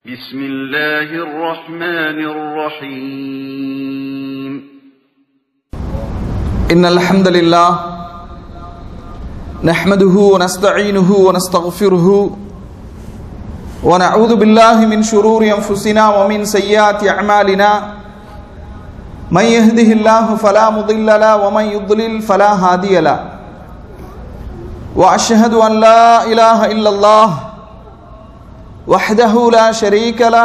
بسم الله الرحمن الرحيم إن الحمد لله نحمده ونستعينه ونستغفره ونعوذ بالله من شرور أنفسنا ومن سيئات أعمالنا من يهده الله فلا مضل له ومن يضلل فلا هادي له وأشهد أن لا إله إلا الله وحده لا شريك له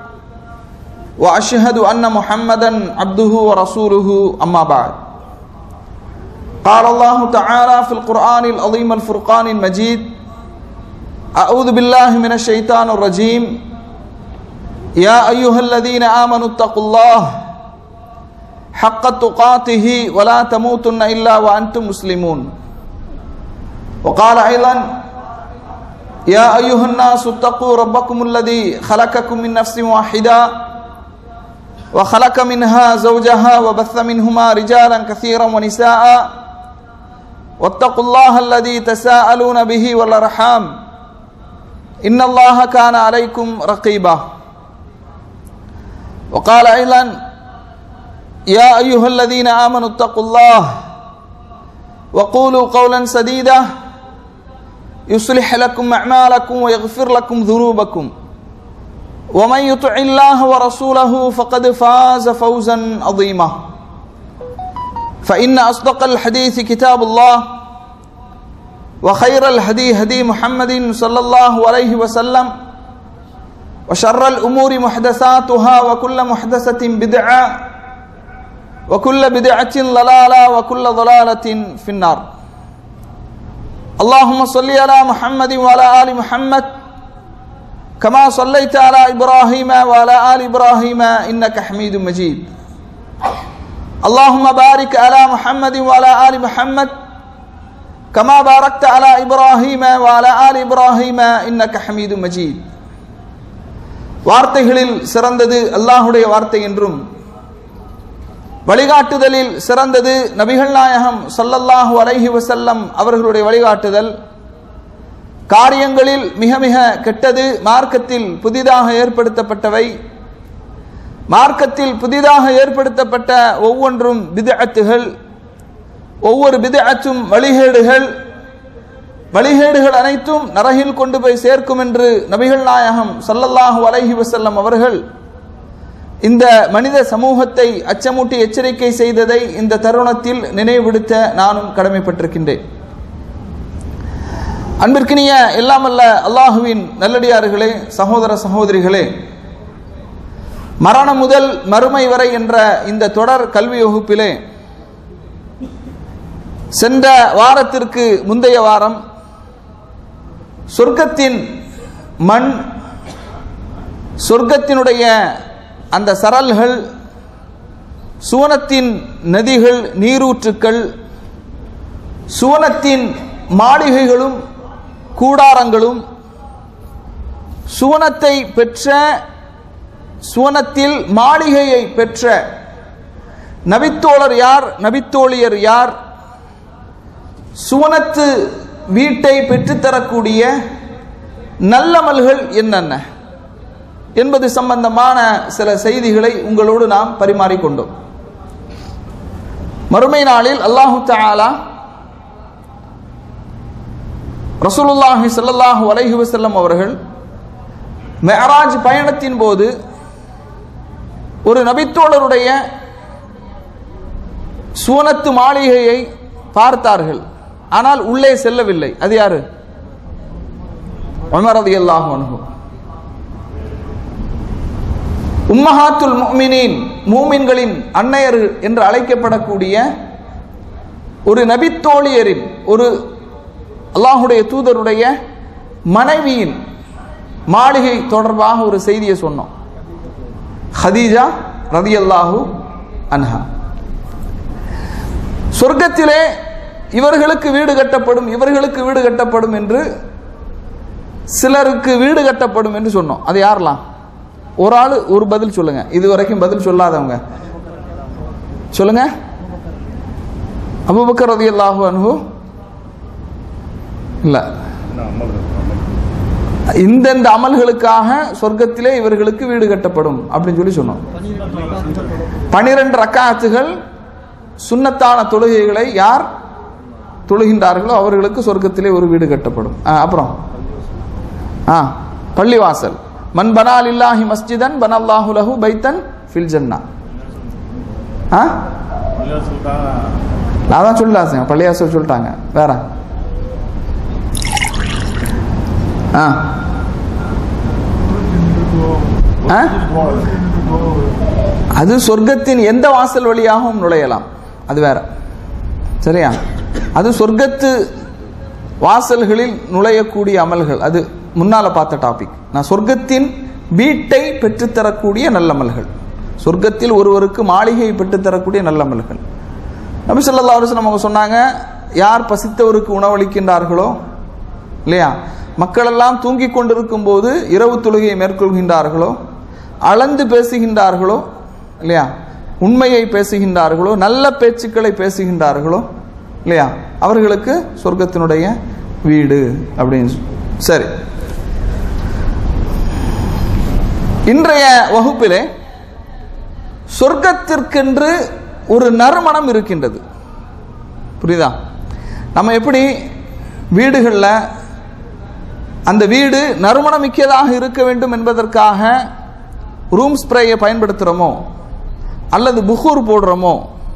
وأشهد أن محمدا عبده ورسوله أما بعد قال الله تعالى في القرآن العظيم الفرقان المجيد أعوذ بالله من الشيطان الرجيم يا أيها الذين آمنوا اتقوا الله حق تقاته ولا تموتن إلا وأنتم مسلمون وقال أيضا يا أيها الناس اتقوا ربكم الذي خلقكم من نفس واحدة وخلق منها زوجها وبث منهما رجالا كثيرا ونساء واتقوا الله الذي تساءلون به والأرحام إن الله كان عليكم رقيبا وقال أيضا يا أيها الذين آمنوا اتقوا الله وقولوا قولا سديدا يصلح لكم أعمالكم ويغفر لكم ذنوبكم ومن يطع الله ورسوله فقد فاز فوزا عظيما فإن أصدق الحديث كتاب الله وخير الهدي هدي محمد صلى الله عليه وسلم وشر الأمور محدثاتها وكل محدثة بدعة وكل بدعة ضلالة وكل ضلالة في النار اللهم صل على محمد وعلى آل محمد كما صليت على إبراهيم وعلى آل إبراهيم إنك حميد مجيد اللهم بارك على محمد وعلى آل محمد كما باركت على إبراهيم وعلى آل إبراهيم إنك حميد مجيد வார்த்தைகளில் சிறந்தது அல்லாஹ்வுடைய வார்த்தை என்றும் வழிகாட்டுதலில் சிறந்தது நபிகள் நாயகம் ஸல்லல்லாஹு அலைஹி வஸல்லம் அவர்களுடைய வழிகாட்டுதல், காரியங்களில் மிக மிக கெட்டது மார்க்கத்தில் புதிதாக ஏற்படுத்தப்பட்டவை, மார்க்கத்தில் புதிதாக ஏற்படுத்தப்பட்ட ஒவ்வொன்றும் பித்அத்துகள், ஒவ்வொரு பித்அத்தும் வழிகேடுகள், வழிகேடுகள் அனைத்தும் நரகில் கொண்டு போய் சேர்க்கும் என்று நபிகள் நாயகம் ஸல்லல்லாஹு அலைஹி வஸல்லம் அவர்கள் இந்த மனித சமூகத்தை அச்சமூட்டி எச்சரிக்கை செய்ததை இந்த தருணத்தில் நினைவுபடுத்த நானும் கடமைப்பட்டிருக்கின்றேன். அன்பிற்கினிய எல்லாமல்ல அல்லாஹுவின் நல்லடியார்களே, சகோதர சகோதரிகளே, மரணம் முதல் மறுமை வரை என்ற இந்த தொடர் கல்வி வகுப்பிலே சென்ற வாரத்திற்கு முந்தைய வாரம் சொர்க்கத்தின் மண், சொர்க்கத்தினுடைய அந்த சரல்கள், சுவனத்தின் நதிகள், நீரூற்றுக்கள், சுவனத்தின் மாளிகைகளும் கூடாரங்களும், சுவனத்தை பெற்ற, சுவனத்தில் மாளிகையை பெற்ற நபித்தோழர் யார், நபித்தோழியர் யார், சுவனத்து வீட்டை பெற்றுத்தரக்கூடிய நல்லமல்கள் என்னென்ன என்பது சம்பந்தமான சில செய்திகளை உங்களோடு நாம் பரிமாறிக்கொண்டோம். மறுமை நாளில் அல்லாஹு தஆலா ரசூலுல்லாஹி ஸல்லல்லாஹு அலைஹி வஸல்லம் அவர்கள் மிஅராஜ் பயணத்தின் போது ஒரு நபித்தோழருடைய சுவனத்து மாளிகையை பார்த்தார்கள். ஆனால் உள்ளே செல்லவில்லை. அது யாரு? உமர் ரலியல்லாஹு அன்ஹு. உம்மஹாத்துல் முஃமினீன், மூமின்களின் அன்னையர் என்று அழைக்கப்படக்கூடிய ஒரு நபித்தோழியரின், ஒரு அல்லாஹுடைய தூதருடைய மனைவியின் மாளிகை தொடர்பாக ஒரு செய்தியை சொன்னோம். ஹதீஜா ரலியல்லாஹு அன்ஹா. சொர்க்கத்திலே இவர்களுக்கு வீடு கட்டப்படும், இவர்களுக்கு வீடு கட்டப்படும் என்று, சிலருக்கு வீடு கட்டப்படும் என்று சொன்னோம். அது யாரெல்லாம்? ஒரு ஆள் ஒரு பதில் சொல்லுங்க. இதுவரைக்கும் பதில் சொல்லாதவங்க சொல்லுங்க. அபூபக்கர் ரலியல்லாஹு அன்ஹு இல்ல, இந்தந்த அமல்களுக்காக சொர்க்கத்திலே இவர்களுக்கு வீடு கட்டப்படும் அப்படின்னு சொல்லி சொன்னோம். 12 ரக்காத்துகள் சுன்னத்தான தொழுகைகளை யார் தொழுகின்றார்களோ அவர்களுக்கு சொர்க்கத்திலே ஒரு வீடு கட்டப்படும். அப்புறம் பள்ளிவாசல், மன் பனா லில்லாஹி மஸ்ஜிதன் பனல்லாஹு லஹு பைத்தன் ஃபில் ஜன்னா. நான் தான் சொல்லலாம், பள்ளிவாசல் சொல்லிட்டாங்க. வேற அது சொர்க்கத்தின் எந்த வாசல் வழியாகவும் நுழையலாம், அது வேற. சரியா? அது சொர்க்கத்து வாசல்களில் நுழையக்கூடிய அமல்கள், அது முன்னால பார்த்த டாபிக். நான் சொர்க்கத்தின் வீட்டை பெற்றுத்தரக்கூடிய நல்லமல்கள், சொர்க்கத்தில் ஒருவருக்கு மாளிகையை பெற்றுத்தரக்கூடிய நல்லமல்கள். நபி ஸல்லல்லாஹு அலைஹி வஸல்லம் அவங்க சொன்னாங்க, யார் பசித்தவருக்கு உணவளிக்கின்றார்களோ இல்லையா, மக்கள் எல்லாம் தூங்கிக் கொண்டிருக்கும் போது இரவு தொழுகையை மேற்கொள்கின்றார்களோ, அளந்து பேசுகின்றார்களோ இல்லையா, உண்மையை பேசுகின்றார்களோ, நல்ல பேச்சுக்களை பேசுகின்றார்களோ இல்லையா, அவர்களுக்கு சொர்க்கத்தினுடைய வீடு அப்படின்னு. சரி, இன்றைய வகுப்பிலே சொர்க்கத்திற்கென்று ஒரு நறுமணம் இருக்கின்றது. புரியுதா? நம்ம எப்படி வீடுகளில் அந்த வீடு நறுமணமிக்கதாக இருக்க வேண்டும் என்பதற்காக ரூம் ஸ்ப்ரேயை பயன்படுத்துகிறோமோ அல்லது புகூர் போடுறோமோ,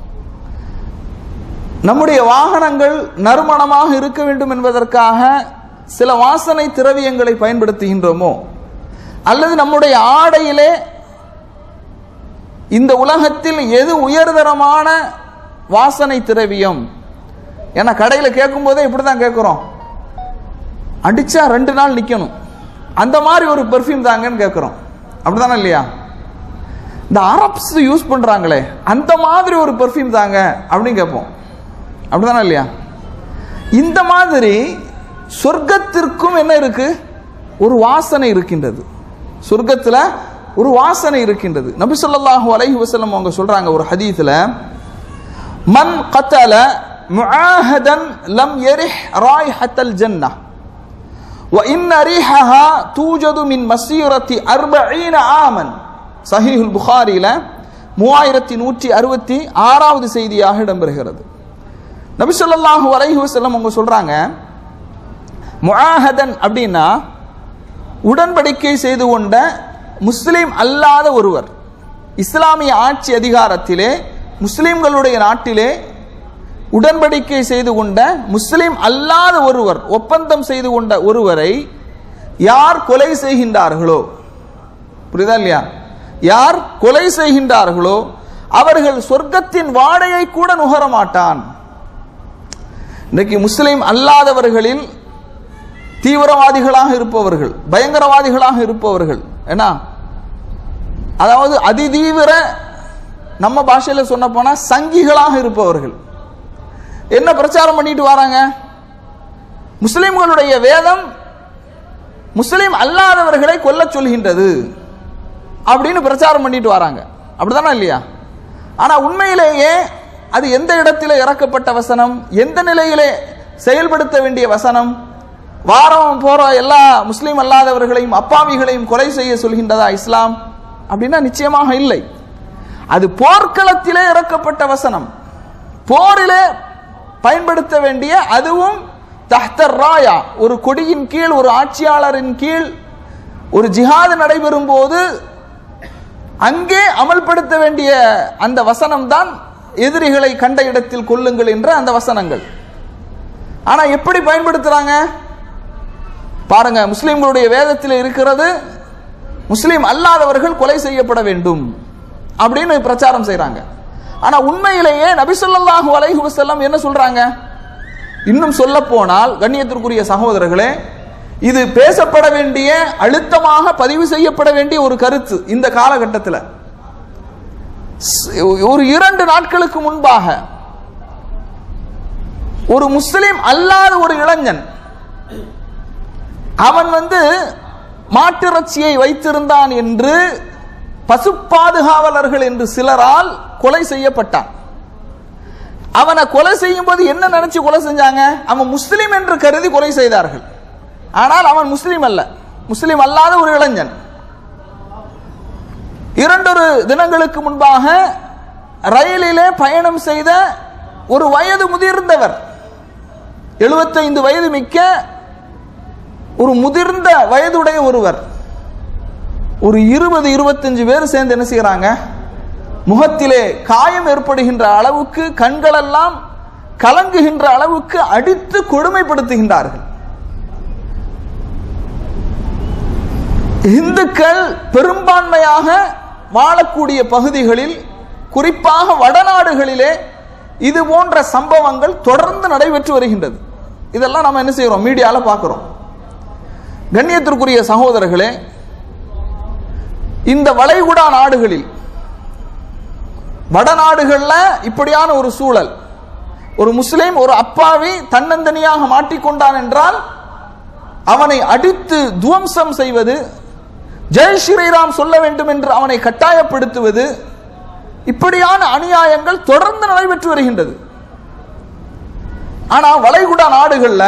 நம்முடைய வாகனங்கள் நறுமணமாக இருக்க வேண்டும் என்பதற்காக சில வாசனை திரவியங்களை பயன்படுத்துகின்றோமோ, அல்லது நம்முடைய ஆடையிலே இந்த உலகத்தில் எது உயர்தரமான வாசனை திரவியம், ஏன்னா கடையில் கேட்கும் போதே இப்படிதான் கேட்கிறோம், அடிச்சா 2 நாள் நிக்கணும், அந்த மாதிரி ஒரு பெர்ஃப்யூம் தாங்கன்னு கேட்கிறோம். அப்படிதானே இல்லையா? இந்த அரப்ஸ் யூஸ் பண்றாங்களே அந்த மாதிரி ஒரு பெர்ஃப்யூம் தாங்க அப்படின்னு கேட்போம். அப்படிதானே இல்லையா? இந்த மாதிரி சொர்க்கத்திற்கும் என்ன இருக்கு? ஒரு வாசனை இருக்கின்றது. சொர்க்கத்துல ஒரு வாசனை இருக்கின்றது. நபி ஸல்லல்லாஹு அலைஹி வஸல்லம் அவங்க சொல்றாங்க ஒரு ஹதீஸ்ல, மன் கதல முஆஹதன் லம் யரிஹ் ராயிஹத்தல் ஜன்னah வ இன்ன ரீஹஹா தூஜது மின் மஸீரத்தி 40 ஆமன். சஹீஹுல் புகாரில 3166வது செய்தியாக இடம்பெறுகிறது. நபி ஸல்லல்லாஹு அலைஹி வஸல்லம் அவங்க சொல்றாங்க, முஆஹதன் அப்படின்னா உடன்படிக்கை செய்து கொண்ட முஸ்லிம் அல்லாத ஒருவர், இஸ்லாமிய ஆட்சி அதிகாரத்திலே முஸ்லிம்களுடைய நாட்டிலே உடன்படிக்கை செய்து கொண்ட முஸ்லிம் அல்லாத ஒருவர், ஒப்பந்தம் செய்து கொண்ட ஒருவரை யார் கொலை செய்கின்றார்களோ, புரியுதா இல்லையா, யார் கொலை செய்கின்றார்களோ அவர்கள் சொர்க்கத்தின் வாடையை கூட நுகர மாட்டான். இன்னைக்கு முஸ்லிம் அல்லாதவர்களில் தீவிரவாதிகளாக இருப்பவர்கள், பயங்கரவாதிகளாக இருப்பவர்கள், ஏன்னா அதாவது அதிதீவிர, நம்ம பாஷையில் சொன்ன போனா சங்கிகளாக இருப்பவர்கள் என்ன பிரச்சாரம் பண்ணிட்டு வராங்க? முஸ்லிம்களுடைய வேதம் முஸ்லிம் அல்லாதவர்களை கொல்ல சொல்கின்றது அப்படின்னு பிரச்சாரம் பண்ணிட்டு வராங்க. அப்படிதானே இல்லையா? ஆனா உண்மையிலேயே அது எந்த இடத்திலே இறக்கப்பட்ட வசனம், எந்த நிலையிலே செயல்படுத்த வேண்டிய வசனம்? வாரம் போற எல்லா முஸ்லிம் அல்லாதவர்களையும் அப்பாவிகளையும் கொலை செய்ய சொல்கின்றதா இஸ்லாம்? அப்படின்னா நிச்சயமாக இல்லை. அது போர்க்களத்திலே இறக்கப்பட்ட வசனம், போரிலே பயன்படுத்த வேண்டிய, அதுவும் தஹ்தர் ராயா, ஒரு கொடியின் கீழ், ஒரு ஆட்சியாளரின் கீழ் ஒரு ஜிஹாது நடைபெறும் போது அங்கே அமல்படுத்த வேண்டிய அந்த வசனம் தான் எதிரிகளை கண்ட இடத்தில் கொல்லுங்கள் என்ற அந்த வசனங்கள். ஆனா எப்படி பயன்படுத்துறாங்க பாருங்க. முஸ்லிம்களுடைய வேதத்தில் இருக்கிறது முஸ்லிம் அல்லாதவர்கள் கொலை செய்யப்பட வேண்டும் அப்படின்னு பிரச்சாரம் செய்யறாங்க. ஆனா உண்மையிலேயே நபி ஸல்லல்லாஹு அலைஹி வஸல்லம் என்ன சொல்றாங்க? இன்னும் சொல்ல போனால் கண்ணியத்திற்குரிய சகோதரர்களே, இது பேசப்பட வேண்டிய, அழுத்தமாக பதிவு செய்யப்பட வேண்டிய ஒரு கருத்து. இந்த காலகட்டத்தில் ஒரு 2 நாட்களுக்கு முன்பாக ஒரு முஸ்லிம் அல்லாத ஒரு இளைஞன், அவன் மாட்டிறைச்சியை வைத்திருந்தான் என்று பசு பாதுகாவலர்கள் என்று சிலரால் கொலை செய்யப்பட்டான். அவனை கொலை செய்யும் போது என்ன நினைச்சு கொலை செஞ்சாங்க? அவன் முஸ்லிம் என்று கருதி கொலை செய்தார்கள். ஆனால் அவன் முஸ்லிம் அல்ல. முஸ்லிம் அல்லாத ஒரு இளைஞன். 2 தினங்களுக்கு முன்பாக ரயிலிலே பயணம் செய்த ஒரு வயது முதிர்ந்தவர், 75 வயது மிக்க ஒரு முதிர்ந்த வயதுடைய ஒருவர், ஒரு 20-25 பேர் சேர்ந்து என்ன செய்யறாங்க, முகத்திலே காயம் ஏற்படுகின்ற அளவுக்கு, கண்களெல்லாம் கலங்குகின்ற அளவுக்கு அடித்து கொடுமைப்படுத்துகின்றார்கள். இந்துக்கள் பெரும்பான்மையாக வாழக்கூடிய பகுதிகளில், குறிப்பாக வடநாடுகளிலே இது போன்ற சம்பவங்கள் தொடர்ந்து நடைபெற்று வருகின்றது. இதெல்லாம் நம்ம என்ன செய்யறோம், மீடியால பார்க்கிறோம். கண்ணியத்திற்குரிய சகோதரர்களே, இந்த வளைகுடா நாடுகளில், வடநாடுகள்ல இப்படியான ஒரு சூழல், ஒரு முஸ்லிம் ஒரு அப்பாவி தன்னந்தனியாக மாட்டிக்கொண்டான் என்றால் அவனை அடித்து துவம்சம் செய்வது, ஜெய் ஸ்ரீராம் சொல்ல வேண்டும் என்று அவனை கட்டாயப்படுத்துவது, இப்படியான அநியாயங்கள் தொடர்ந்து நடைபெற்று வருகின்றது. ஆனா வளைகுடா நாடுகள்ல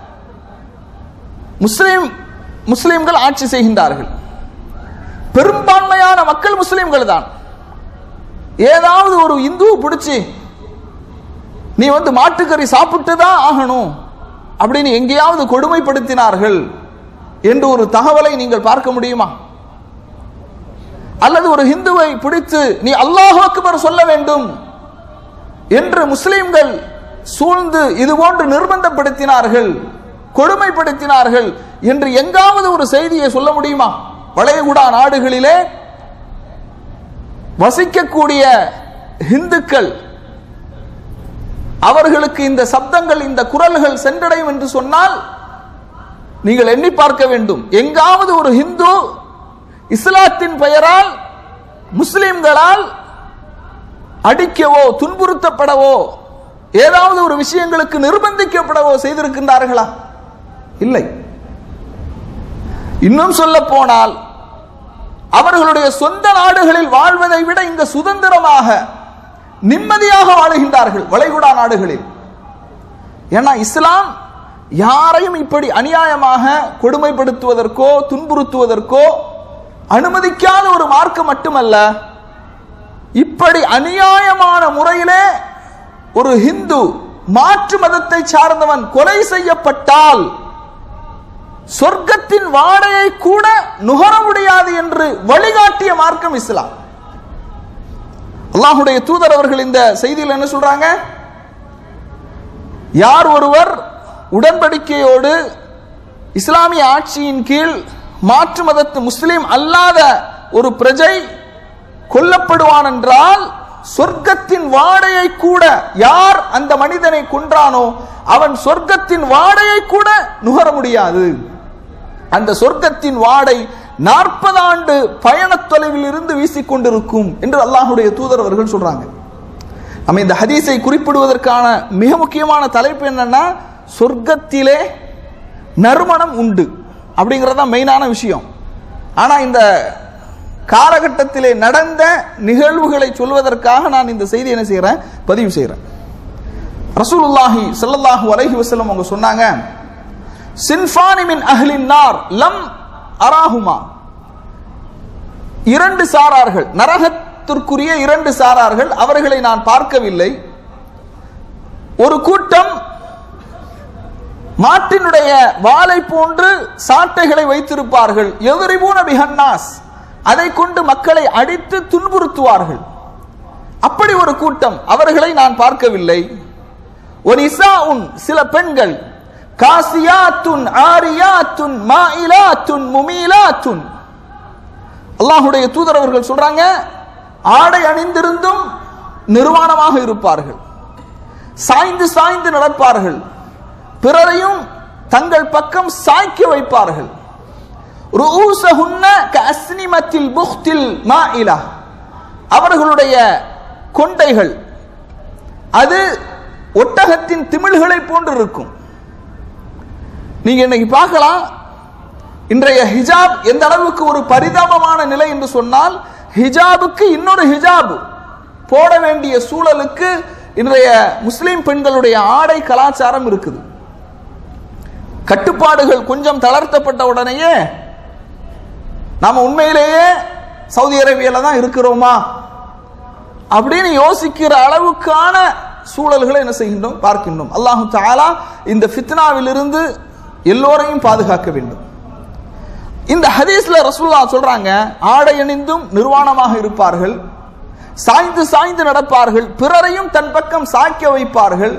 முஸ்லிம்கள் ஆட்சி செய்கின்றார்கள். பெரும்பான்மையான மக்கள் முஸ்லிம்கள் தான். ஏதாவது ஒரு இந்துவை பிடிச்சி நீ மாட்டுக்கறி சாப்பிட்டு தான் ஆகணும் அப்படின்னு எங்கேயாவது கொடுமைப்படுத்தினார்கள் என்று ஒரு தகவலை நீங்கள் பார்க்க முடியுமா? அல்லது ஒரு இந்துவை பிடித்து நீ அல்லாஹ் அக்பர் சொல்ல வேண்டும் என்று முஸ்லிம்கள் சூழ்ந்து இது போன்று நிர்பந்தப்படுத்தினார்கள், கொடுமைப்படுத்தினார்கள் என்று எங்காவது ஒரு செய்தியை சொல்ல முடியுமா? வளைகுடா நாடுகளிலே வசிக்கக்கூடிய இந்துக்கள், அவர்களுக்கு இந்த சப்தங்கள், இந்த குரல்கள் சென்றடையும் என்று சொன்னால் நீங்கள் எண்ணி பார்க்க வேண்டும். எங்காவது ஒரு இந்து இஸ்லாத்தின் பெயரால் முஸ்லிம்களால் அடிக்கவோ துன்புறுத்தப்படவோ ஏதாவது ஒரு விஷயங்களுக்கு நிர்பந்திக்கப்படவோ செய்திருக்கின்றார்களா? இல்லை. இன்னும் சொல்ல போனால் அவர்களுடைய சொந்த நாடுகளில் வாழ்வதை விட இங்கு சுதந்திரமாக நிம்மதியாக வாழுகின்றார்கள் வளைகுடா நாடுகளில். ஏன்னா இஸ்லாம் யாரையும் இப்படி அநியாயமாக கொடுமைப்படுத்துவதற்கோ துன்புறுத்துவதற்கோ அனுமதிக்காத ஒரு மார்க்கம் மட்டுமல்ல, இப்படி அநியாயமான முறையிலே ஒரு ஹிந்து மாற்று மதத்தை சார்ந்தவன் கொலை செய்யப்பட்டால் சொர்க்கத்தின் வாடையை கூட நுகர முடியாது என்று வழிகாட்டிய மார்க்கம் இஸ்லாம். அல்லாஹ்வுடைய தூதர் அவர்கள் இந்த செய்தியில் என்ன சொல்றாங்க? யார் ஒருவர் உடன்படிக்கையோடு இஸ்லாமிய ஆட்சியின் கீழ் மாற்று மதத்து முஸ்லிம் அல்லாத ஒரு பிரஜை கொல்லப்படுவான் என்றால் சொர்க்கத்தின் வாடையை கூட, யார் அந்த மனிதனை கொன்றானோ அவன் சொர்க்கத்தின் வாடையை கூட நுகர முடியாது. அந்த சொர்க்கத்தின் வாடை 40 ஆண்டு பயண தொலைவில் இருந்து வீசிக்கொண்டிருக்கும் என்று அல்லாஹ்வுடைய தூதர் அவர்கள் சொல்றாங்க. நம்ம இந்த ஹதீஸை குறிப்பிடுவதற்கான மிக முக்கியமான தலைப்பு என்னன்னா, சொர்க்கத்திலே நறுமணம் உண்டு அப்படிங்கிறது தான் மெயினான விஷயம். ஆனா இந்த காலகட்டத்திலே நடந்த நிகழ்வுகளை சொல்வதற்காக நான் இந்த செய்தி என்ன செய்யறேன், பதிவு செய்யறேன். ரசூலுல்லாஹி ஸல்லல்லாஹு அலைஹி வஸல்லம் அவங்க சொன்னாங்க, சின்ஃபானி மின் அஹ்லின் நார் லம் அராஹுமா, 2 சாரார்கள், நரகத்திற்குரிய 2 சாரார்கள், அவர்களை நான் பார்க்கவில்லை. ஒரு கூட்டம் மாட்டினுடைய வாளை போன்று சாட்டைகளை வைத்திருப்பார்கள், யதுரிபூன பிஹன்னாஸ், அதை கொண்டு மக்களை அடித்து துன்புறுத்துவார்கள். அப்படி ஒரு கூட்டம், அவர்களை நான் பார்க்கவில்லை. ஒனிசாஉன், சில பெண்கள், காசியாத்துன் ஆரியாத்துன் மாயிலாத்துன் முமீலாத்துன், அல்லாஹ்வுடைய தூதர் அவர்கள் சொல்றாங்க, ஆடை அணிந்திருந்தும் நிர்வாணமாக இருப்பார்கள், சாய்ந்து சாய்ந்து நடப்பார்கள், பிறரையும் தங்கள் பக்கம் சாய்க்க வைப்பார்கள். ரூஸஹுன்ன கஅஸ்னிமத்தில் புக்தில் மாயிலா, அவர்களுடைய கொண்டைகள் அது ஒட்டகத்தின் திமில்களை போன்று இருக்கும். நீங்க இன்னைக்கு பார்க்கலாம், இன்றைய ஹிஜாப் எந்த அளவுக்கு ஒரு பரிதாபமான நிலை என்று சொன்னால், ஹிஜாபுக்கு இன்னொரு ஹிஜாப் போட வேண்டிய சூழலுக்கு இன்றைய முஸ்லிம் பெண்களுடைய ஆடை கலாச்சாரம் இருக்குது. கட்டுப்பாடுகள் கொஞ்சம் தளர்த்தப்பட்ட உடனேயே நாம உண்மையிலேயே சவுதி அரேபியால தான் இருக்கிறோமா அப்படின்னு யோசிக்கிற அளவுக்கான சூழல்களை என்ன செய்கின்றோம், பார்க்கின்றோம். அல்லாஹு தஆலா இந்த ஃபித்னாவிலிருந்து எல்லோரையும் பாதுகாக்க வேண்டும். இந்த ஹதீஸ்ல ரசூலுல்லாஹ் சொல்றாங்க, ஆடை அணிந்தும் நிர்வாணமாக இருப்பார்கள், சாய்ந்து சாய்ந்து நடப்பார்கள், பிறரையும் தன் பக்கம் சாய்க்க வைப்பார்கள்,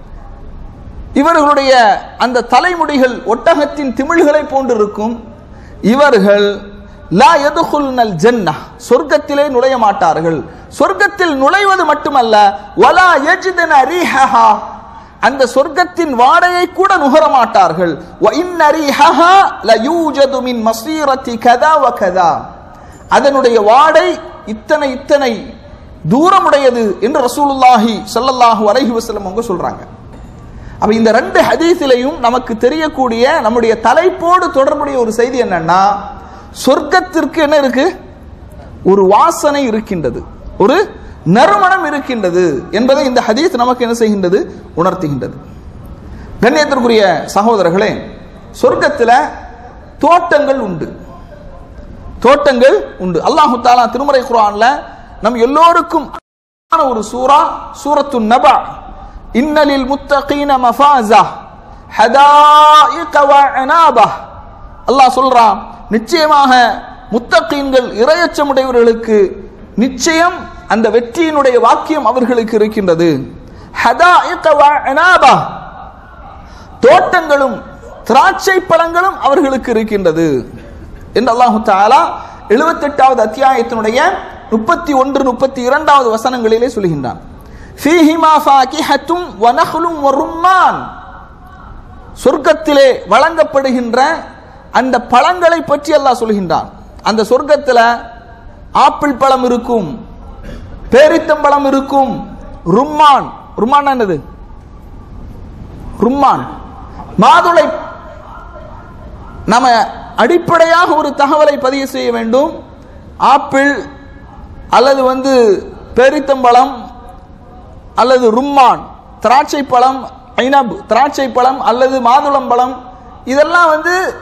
இவர்களுடைய அந்த தலைமுடிகள் ஒட்டகத்தின் திமிழ்களை போன்றிருக்கும், இவர்கள் லா யதுகுல்னல் ஜன்னஹ் சொர்க்கத்திலே நுழைய மாட்டார்கள், சொர்க்கத்தில் நுழைவது மட்டுமல்ல வலா யஜிதுன ரீஹஹா அந்த சொர்க்கத்தின் வாடையை கூட நுகர மாட்டார்கள். வ இன்ன ரீஹஹா லயூஜது மின் மஸீரத்தி கதா வ கதா அதனுடைய வாடை இத்தனை இத்தனை தூரமுடையது என்று ரசூலுல்லாஹி ஸல்லல்லாஹு அலைஹி வஸல்லம் அவங்க சொல்றாங்க. அப்ப இந்த ரெண்டு ஹதீஸிலையும் நமக்கு தெரியக்கூடிய நம்முடைய தலைப்போடு தொடர்புடைய ஒரு செய்தி என்னன்னா, சொர்க்கத்திற்கு என்ன இருக்கு, ஒரு வாசனை இருக்கின்றது, ஒரு நறுமணம் இருக்கின்றது என்பதை இந்த ஹதீஸ் நமக்கு என்ன செய்கின்றது, உணர்த்துகின்றது. கண்ணியத்திற்குரிய சகோதரர்களே, சொர்க்கத்தில் தோட்டங்கள் உண்டு, தோட்டங்கள் உண்டு. அல்லாஹு தஆலா திருமறை குர்ஆன்ல நம் எல்லோருக்கும் ஒரு சூரா சூரத்துன் நபா, இன்னலில் முத்தகீன மஃபாஸா ஹதாயிக வ அனாபா, அல்லாஹ் சொல்றான், நிச்சயமாக முத்தகீன்கள் இறையச்சமுடையவர்களுக்கு நிச்சயம் அந்த வெற்றியினுடைய வாக்கியம் அவர்களுக்கு இருக்கின்றது. ஹதாயிக வ அனாபா தோட்டங்களும் திராட்சை பழங்களும் அவர்களுக்கு இருக்கின்றது என்று அல்லாஹு தஆலா 78வது அத்தியாயத்தினுடைய 31, 32வது வசனங்களிலே சொல்கின்றான். ஃபீஹிமா ஃபாகிஹத்தும் வ நஹ்லும் வ ரும்மான் சொர்க்கத்திலே வழங்கப்படுகின்ற அந்த பழங்களை பற்றி அல்லாஹ் சொல்கின்றான். அந்த சொர்க்கத்தில் ஆப்பிள் பழம் இருக்கும், பேரித்தம்பழம் இருக்கும், ரும்மான், ரும்மான் என்னது, ரும்மான் மாதுளை. நாம அடிப்படையாக ஒரு தகவலை பதிவு செய்ய வேண்டும். ஆப்பிள் அல்லது பேரித்தம்பழம் அல்லது ரும்மான் திராட்சை பழம், ஐனப் திராட்சை பழம் அல்லது மாதுளம்பழம், இதெல்லாம்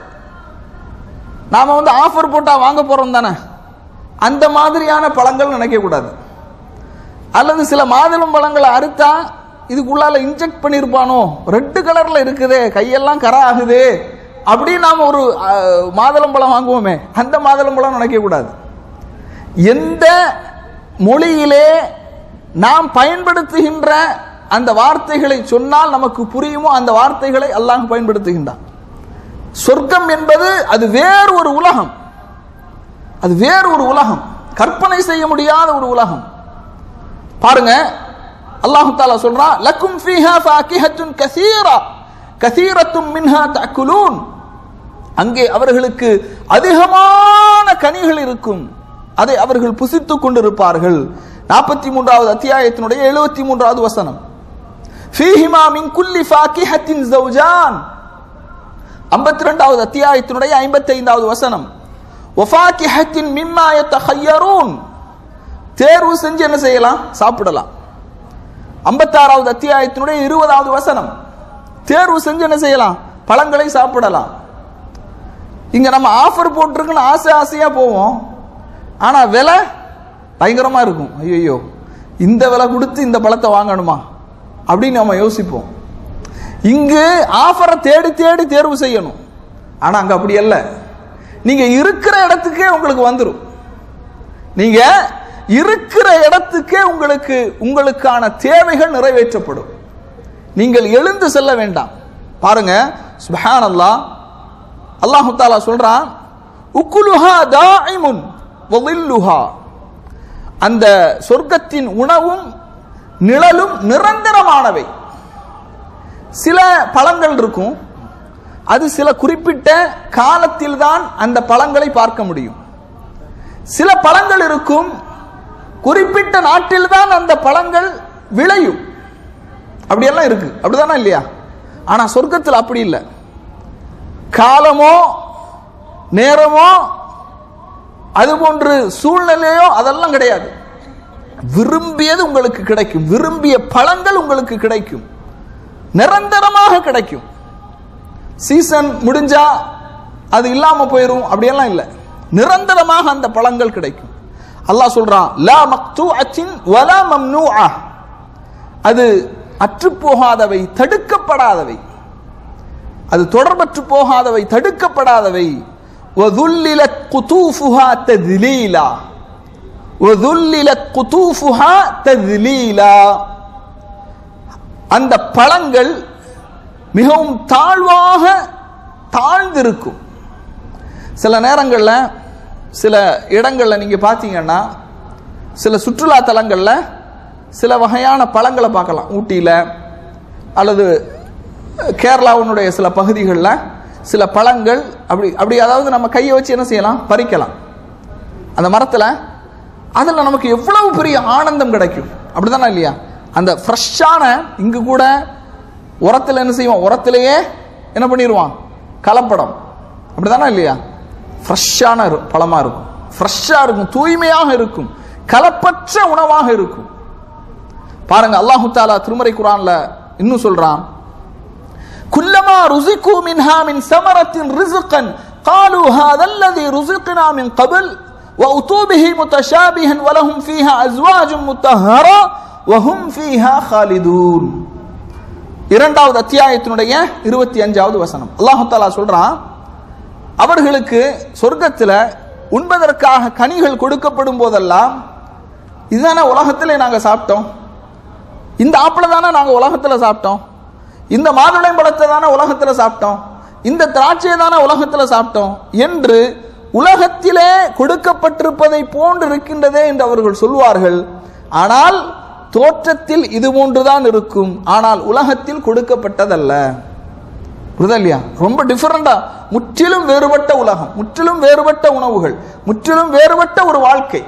நாம ஆஃபர் போட்டா வாங்க போறோம் தானே, அந்த மாதிரியான பழங்கள் நினைக்க கூடாது. அல்லது சில மாதுளம் பழங்களை அறுத்தா இதுக்குள்ளால இன்ஜெக்ட் பண்ணியிருப்பானோ, ரெட் கலர்ல இருக்குதே, கையெல்லாம் கரை ஆகுது அப்படின்னு நாம ஒரு மாதுளம் பழம் வாங்குவோமே, அந்த மாதுளம் பழம் நினைக்க கூடாது. எந்த மொழியிலே நாம் பயன்படுத்துகின்ற அந்த வார்த்தைகளை சொன்னால் நமக்கு புரியுமோ அந்த வார்த்தைகளை அல்லாஹ் பயன்படுத்துகின்றான். சொர்க்கம் என்பது அது வேறு ஒரு உலகம், அது வேறு ஒரு உலகம், கற்பனை செய்ய முடியாத ஒரு உலகம். பாருங்க, அல்லாஹ் தஆலா சொல்றான், லக்கும் ஃபீஹா ஃபாகிஹத்துன் கஸீரா கஸீரத்தும் மின்ஹா தஅகுலூன் அங்கே அவர்களுக்கு அதிகமான கனிகள் இருக்கும், அதை அவர்கள் புசித்துக் கொண்டிருப்பார்கள். 43வது அத்தியாயத்தினுடைய 73வது வசனம். ஃபீஹிமா மின் குல்லி ஃபாகிஹத்தின் ஸௌஜான் 52வது அத்தியாயத்தினுடைய 55வது வசனம். வஃபாகிஹத்தின் மிம்மா யதஹய்யரூன் தேர்வு செஞ்சு என்ன செய்யலாம், சாப்பிடலாம். 56வது அத்தியாயத்தினுடைய 20வது வசனம். தேர்வு செஞ்சு என்ன செய்யலாம், பழங்களை சாப்பிடலாம். இங்க நம்ம ஆஃபர் போட்டிருக்குன்னு ஆசை ஆசையா போவோம், ஆனா விலை பயங்கரமா இருக்கும். ஐயோ, இந்த விலை கொடுத்து இந்த பழத்தை வாங்கணுமா அப்படின்னு நம்ம யோசிப்போம். இங்கு ஆஃபரை தேடி தேடி தேர்வு செய்யணும், ஆனா அங்க அப்படி அல்ல. நீங்க இருக்கிற இடத்துக்கே உங்களுக்கு வந்துடும், நீங்க இருக்கிற இடத்துக்கே உங்களுக்கான தேவைகள் நிறைவேற்றப்படும், நீங்கள் எழுந்து செல்ல வேண்டாம். பாருங்க, சுப்ஹானல்லாஹ், அல்லாஹ் தஆலா சொல்றான், உக்குலுஹா தாயிமுன் வதில்லுஹா அந்த சொர்க்கத்தின் உணவும் நிழலும் நிரந்தரமானவை. சில பழங்கள் இருக்கும், அது சில குறிப்பிட்ட காலத்தில் தான் அந்த பழங்களை பார்க்க முடியும். சில பழங்கள் இருக்கும், குறிப்பிட்ட நாட்டில் தான் அந்த பழங்கள் விளையும். அப்படியெல்லாம் இருக்கு, அப்படிதானே இல்லையா? ஆனா சொர்க்கத்தில் அப்படி இல்லை. காலமோ நேரமோ அதுபோன்று சூழ்நிலையோ அதெல்லாம் கிடையாது. விரும்பியது உங்களுக்கு கிடைக்கும், விரும்பிய பழங்கள் உங்களுக்கு கிடைக்கும், நிரந்தரமாக கிடைக்கும். சீசன் முடிஞ்சா அது இல்லாம போயிடும் அப்படியெல்லாம் இல்லை. நிரந்தரமாக அந்த பழங்கள் கிடைக்கும். அல்லாஹ் சொல்றான், லா மக்தூஅத்தின் வலா மம்னூஅ, அது அற்று போகாதவை, தடுக்கப்படாதவை, அது தொடர்பற்று போகாதவை, தடுக்கப்படாதவை. வதுல்லிலத் குதூஃபுஹா தத்லீலா, வதுல்லிலத் குதூஃபுஹா தத்லீலா, அந்த பழங்கள் மிகவும் தாழ்வாக தாழ்ந்திருக்கும். சில நேரங்களில் சில இடங்களில் நீங்கள் பார்த்தீங்கன்னா, சில சுற்றுலா தலங்களில் சில வகையான பழங்களை பார்க்கலாம். ஊட்டியில் அல்லது கேரளாவினுடைய சில பகுதிகளில் சில பழங்கள் அப்படி அதாவது நம்ம கையை வச்சு என்ன செய்யலாம், பறிக்கலாம் அந்த மரத்தில். அதில் நமக்கு எவ்வளவு பெரிய ஆனந்தம் கிடைக்கும், அப்படிதானே இல்லையா? அந்த ஃப்ரெஷ்ஷான, இங்கு கூட உரத்தில் என்ன செய்வோம், உரத்திலேயே என்ன பண்ணிடுவான், கலப்படம், அப்படிதானே இல்லையா? ஃப்ரெஷ்ஷான பழமாக இருக்கும், ஃப்ரெஷ்ஷாக இருக்கும், தூய்மையாக இருக்கும், கலப்பற்ற உணவாக இருக்கும். பாருங்க, அல்லாஹு தஆலா திருமறை குர்ஆன்ல இன்னும் சொல்றான், குல்லமா ருஸிகு மின்ஹா மின் ஸமரத்தின் ரிஸ்கன் قالوا هذا الذي رزقنا من قبل وأتوا به متشابها ولهم فيها أزواج مطهرة وهم فيها خالدون. இரண்டாவது அத்தியாயத்தினுடைய 25வது வசனம் அல்லாஹ் தஆலா சொல்றான், அவர்களுக்கு சொர்க்கத்தில் உண்பதற்காக கனிகள் கொடுக்கப்படும் போதெல்லாம், இதுதானே உலகத்திலே நாங்கள் சாப்பிட்டோம், இந்த ஆப்பிளை தானே நாங்கள் உலகத்தில் சாப்பிட்டோம், இந்த மாதுளை பழத்தை தானே உலகத்தில் சாப்பிட்டோம், இந்த திராட்சையை தானே உலகத்தில் சாப்பிட்டோம் என்று உலகத்திலே கொடுக்கப்பட்டிருப்பதை போன்று இருக்கின்றதே என்று அவர்கள் சொல்வார்கள். ஆனால் தோற்றத்தில் இது போன்றுதான் இருக்கும், ஆனால் உலகத்தில் கொடுக்கப்பட்டதல்ல. புரியுதா? ரொம்ப டிஃபரெண்டா, முற்றிலும் வேறுபட்ட உலகம், முற்றிலும் வேறுபட்ட உணவுகள், முற்றிலும் வேறுபட்ட ஒரு வாழ்க்கை.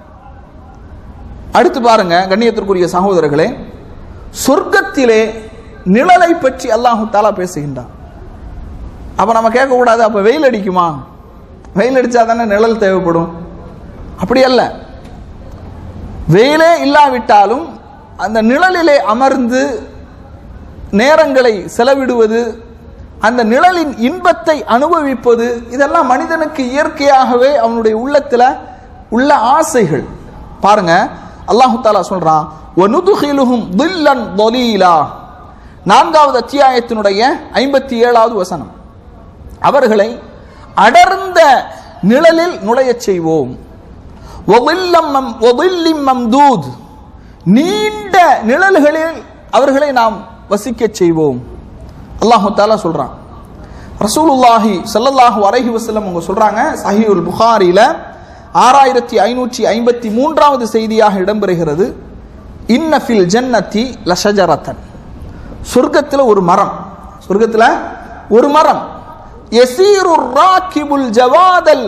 அடுத்து பாருங்க கண்ணியத்திற்குரிய சகோதரர்களே, சொர்க்கத்திலே நிழலை பற்றி அல்லாஹு தஆலா பேசுகின்றான். அப்ப நம்ம கேட்க கூடாது, அப்ப வெயில் அடிக்குமா? வெயில் அடிச்சா தானே நிழல் தேவைப்படும். அப்படி அல்ல, வெயிலே இல்லாவிட்டாலும் அந்த நிழலிலே அமர்ந்து நேரங்களை செலவிடுவது, அந்த நிழலின் இன்பத்தை அனுபவிப்பது, இதெல்லாம் மனிதனுக்கு இயற்கையாகவே அவனுடைய உள்ளத்துல உள்ள ஆசைகள். பாருங்க, அல்லாஹு தஆலா சொல்றான், வனுதுகிலுஹும் தில்லன் தலீலா, 4வது அத்தியாயத்தினுடைய 57வது வசனம், அவர்களை அடர்ந்த நிழலில் நுழையச் செய்வோம். மம்தூத், நீண்ட நிழல்களில் அவர்களை நாம் வசிக்கச் செய்வோம். அல்லாஹு தஆலா சொல்றான். ரசூலுல்லாஹி ஸல்லல்லாஹு அலைஹி வஸல்லம் அவங்க சொல்றாங்க, சஹீஹுல் புகாரில 6553வது செய்தியாக இடம்பெறுகிறது, இன்ன ஃபில் ஜன்னதி லஷஜரத்தன், சொர்க்கத்தில் ஒரு மரம், சொர்க்கத்தில் ஒரு மரம், யஸீரு ராகிபுல் ஜவாதல்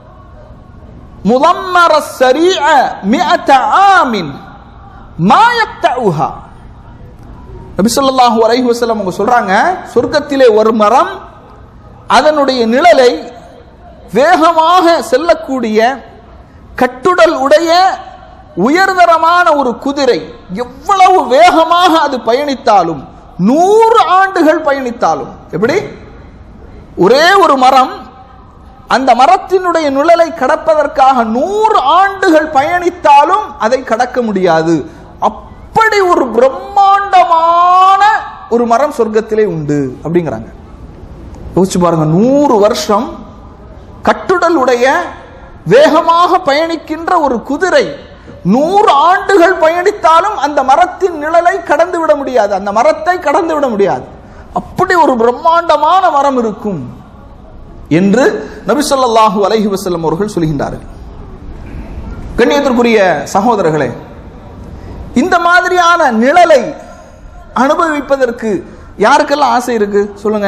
முதம்மர ஸரீஅ மிஅத ஆமின் மா யக்தஉஹா. நபி ஸல்லல்லாஹு அலைஹி வஸல்லம் அவங்க சொல்றாங்க, சொர்க்கத்திலே ஒரு மரம், அதனுடைய நிழலை வேகமாக செல்லக்கூடிய கட்டுடல் உடைய உயர்தரமான ஒரு குதிரை எவ்வளவு வேகமாக அது பயணித்தாலும், 100 ஆண்டுகள் பயணித்தாலும், எப்படி ஒரே ஒரு மரம், அந்த மரத்தினுடைய நிழலை கடப்பதற்காக 100 ஆண்டுகள் பயணித்தாலும் அதை கடக்க முடியாது. அப்படி ஒரு பிரம்மாண்டமான ஒரு மரம் சொர்க்கத்திலே உண்டு அப்படிங்கிறாங்க. யோசிச்சு பாருங்க, 100 வருஷம் கட்டுடல் உடைய வேகமாக பயணிக்கின்ற ஒரு குதிரை 100 ஆண்டுகள் பயணித்தாலும் அந்த மரத்தின் நிழலை கடந்து விட முடியாது, அந்த மரத்தை கடந்து விட முடியாது. அப்படி ஒரு பிரம்மாண்டமான மரம் இருக்கும் என்று நபி ஸல்லல்லாஹு அலைஹி வஸல்லம் அவர்கள் சொல்கின்றார்கள். கண்ணியத்திற்குரிய சகோதரர்களே, இந்த மாதிரியான நிழலை அனுபவிப்பதற்கு யாருக்கெல்லாம் ஆசை இருக்கு சொல்லுங்க?